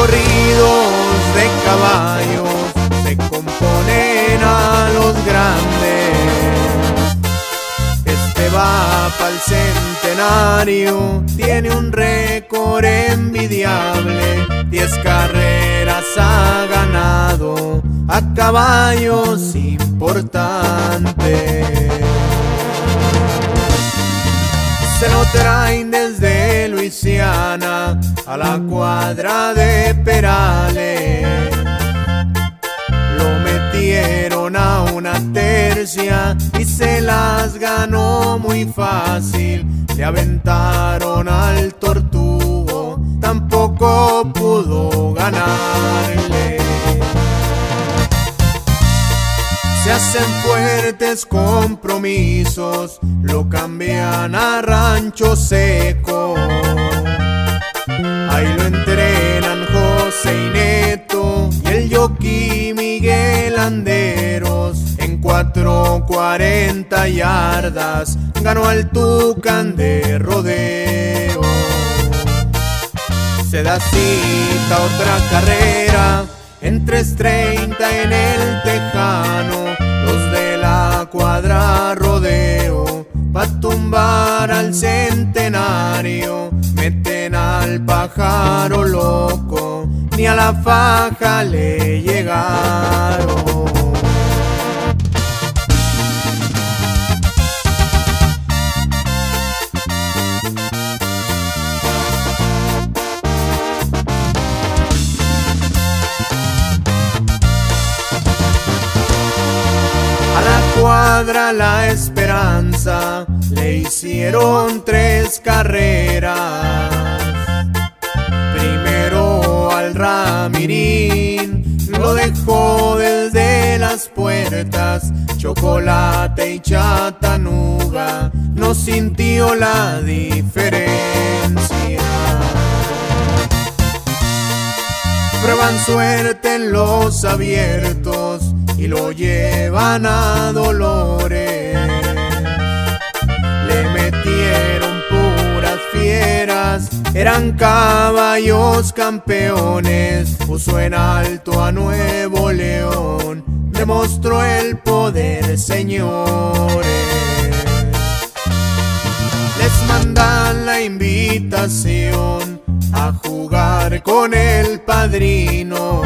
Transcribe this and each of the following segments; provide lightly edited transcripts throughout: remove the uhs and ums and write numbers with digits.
corridos de caballos se componen a los grandes. Este va pa'l centenario, tiene un récord envidiable, 10 carreras ha ganado a caballos importantes. Se lo traen desde Luisiana a la cuadra de Perales. Lo metieron a una tercia y se las ganó muy fácil. Le aventaron al Tortugo, tampoco pudo ganarle. Se hacen fuertes compromisos, lo cambian a Rancho Seco. Ahí lo entrenan José y Neto y el jockey Miguel Anderos. En 4:40 yardas ganó al Tucán de rodeo. Se da cita otra carrera en 3:30 en el Tejano, los de la cuadra rodeo, pa' tumbar al centenario, meten al pájaro loco, ni a la faja le llegaron. Cuadra La Esperanza le hicieron 3 carreras. Primero al Ramirín lo dejó desde las puertas. Chocolate y Chattanooga no sintió la diferencia. Prueban suerte en los abiertos y lo llevan a Dolores. Le metieron puras fieras, eran caballos campeones. Puso en alto a Nuevo León, demostró el poder, señores. Les mandan la invitación a jugar con el padrino.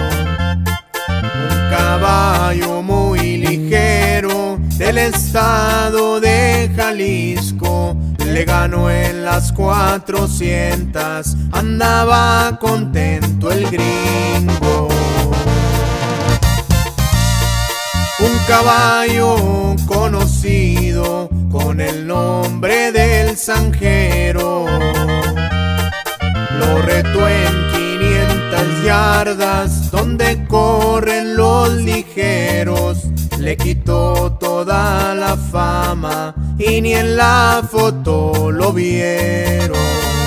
Un caballo muy ligero del estado de Jalisco, le ganó en las 400, andaba contento el gringo. Un caballo conocido con el nombre del Zanjero, lo retó en 500 yardas donde corren los ligeros. Le quitó toda la fama y ni en la foto lo vieron.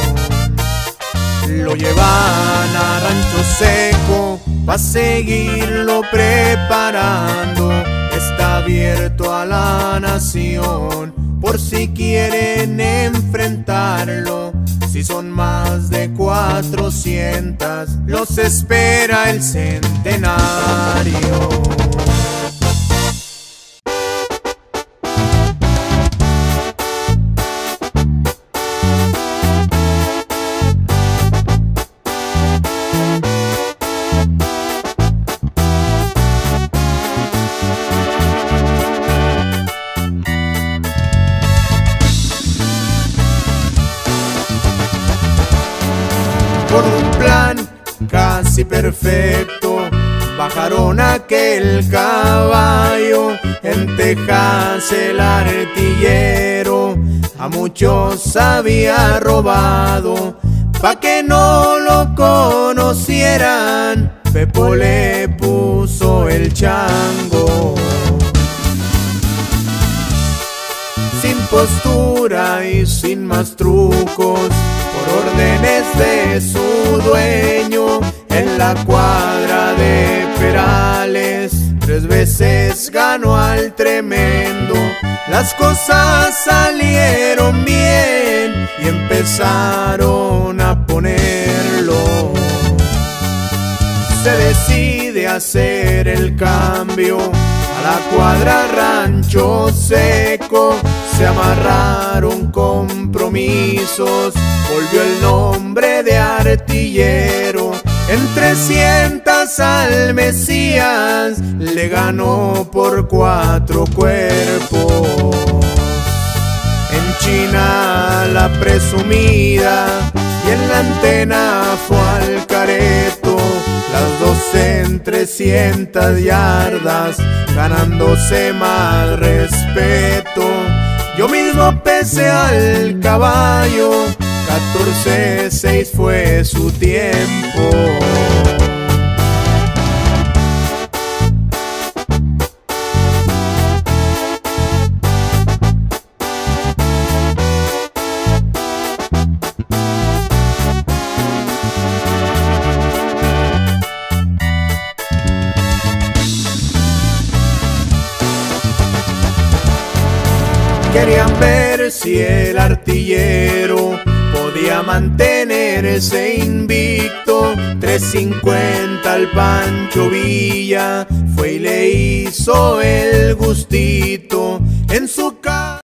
Lo llevan a Rancho Seco pa' seguirlo preparando. Está abierto a la nación por si quieren enfrentarlo. Si son más de 400, los espera el centenario. Con un plan casi perfecto bajaron aquel caballo. En Texas el artillero a muchos había robado. Pa' que no lo conocieran, Pepo le puso el chango. Sin postura y sin más trucos, por órdenes de su dueño, en la cuadra de Perales 3 veces ganó al tremendo. Las cosas salieron bien y empezaron a ponerlo. hacer el cambio. A la cuadra Rancho Seco se amarraron compromisos. Volvió el nombre de Artillero. En 300 al Mesías le ganó por 4 cuerpos. En China la presumida y en la antena fue al careto. Las dos en 300 yardas, ganándose más respeto. Yo mismo pesé al caballo, 14:6 fue su tiempo. Querían ver si el Artillero podía mantenerse invicto. 350 al Pancho Villa fue y le hizo el gustito en su casa.